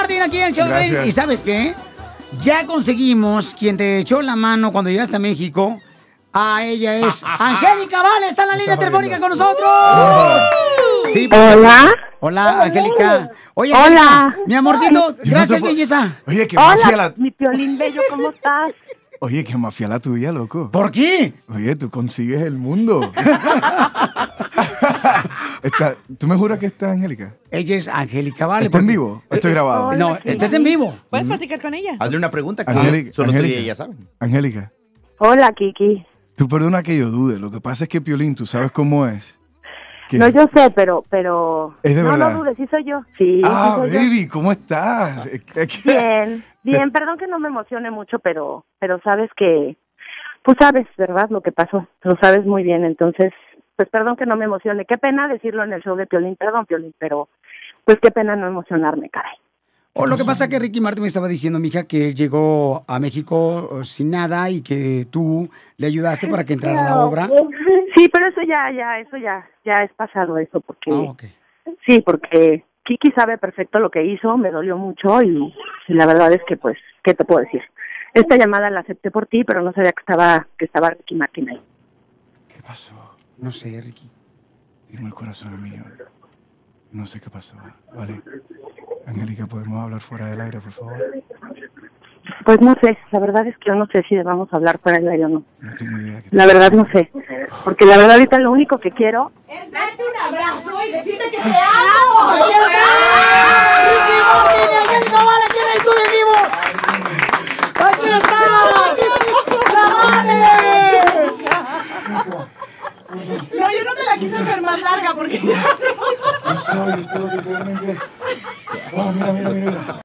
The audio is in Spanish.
Martín, aquí en el show de Piolín. ¿Y sabes qué? Ya conseguimos quien te echó la mano cuando llegaste a México. Ella es Angélica Vale, está en la línea telefónica con nosotros. Sí, Hola. Hola, Angélica. Oye, Hola. Angélica, mi amorcito, gracias, belleza. Oye, qué mafia Hola, la... mi Piolín bello, ¿cómo estás? Oye, qué mafia la tuya, loco. ¿Por qué? Oye, tú consigues el mundo. ¿Tú me juras que está Angélica? Ella es Angélica Vale. ¿Está en vivo? ¿O estoy grabado? Hola, No, estás en vivo. ¿Puedes platicar con ella? Hazle una pregunta que solo tú y ella saben. Angélica, Hola, Kiki. tú perdona que yo dude. Lo que pasa es que Piolín, tú sabes cómo es. Que- No, yo sé, pero... Es de no, verdad. no dudes, sí soy yo. Sí, Ah, sí soy yo. baby, ¿cómo estás? Bien, perdón que no me emocione mucho, pero sabes que... Tú sabes, ¿verdad? Lo que pasó. Lo sabes muy bien, entonces... Pues perdón que no me emocione. Qué pena decirlo en el show de Piolín. Perdón, Piolín, pero... Pues qué pena no emocionarme, caray. Lo que pasa es que Ricky Martin me estaba diciendo, mija, que él llegó a México sin nada y que tú le ayudaste para que entrara a la obra. Sí, pero eso ya es pasado eso, porque... Ok. Sí, porque Kiki sabe perfecto lo que hizo, me dolió mucho y la verdad es que, pues, ¿qué te puedo decir? Esta llamada la acepté por ti, pero no sabía que estaba Ricky Martin ahí. ¿Qué pasó? No sé, Ricky. Tengo el corazón a millón. No sé qué pasó. Vale. Angélica, ¿podemos hablar fuera del aire, por favor? Pues no sé, la verdad es que yo no sé si debamos hablar fuera del aire o no. No tengo idea. La verdad no sé, porque la verdad ahorita lo único que quiero... Es darte un abrazo y decirte que te amo. ¡Aquí está! ¡Ricky Martin y Angélica Vale aquí en el estudio en vivo! ¡Aquí está! ¡La Vale! No, yo no te la quise hacer más larga porque ya no. Yo soy todo totalmente... Oh, mira.